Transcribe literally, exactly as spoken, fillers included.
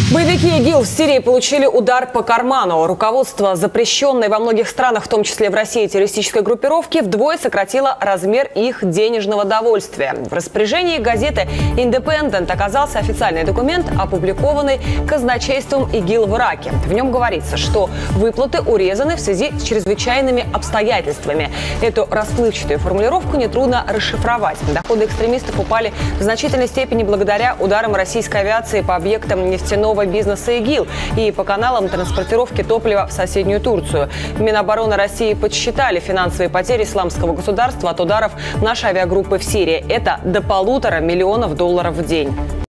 Боевики ИГИЛ в Сирии получили удар по карману. Руководство запрещенной во многих странах, в том числе в России, террористической группировки вдвое сократило размер их денежного довольствия. В распоряжении газеты «Индепендент» оказался официальный документ, опубликованный казначейством ИГИЛ в Ираке. В нем говорится, что выплаты урезаны в связи с чрезвычайными обстоятельствами. Эту расплывчатую формулировку нетрудно расшифровать. Доходы экстремистов упали в значительной степени благодаря ударам российской авиации по объектам нефтяного бизнеса ИГИЛ и по каналам транспортировки топлива в соседнюю Турцию. Минобороны России подсчитали финансовые потери исламского государства от ударов нашей авиагруппы в Сирии. Это до полутора миллионов долларов в день.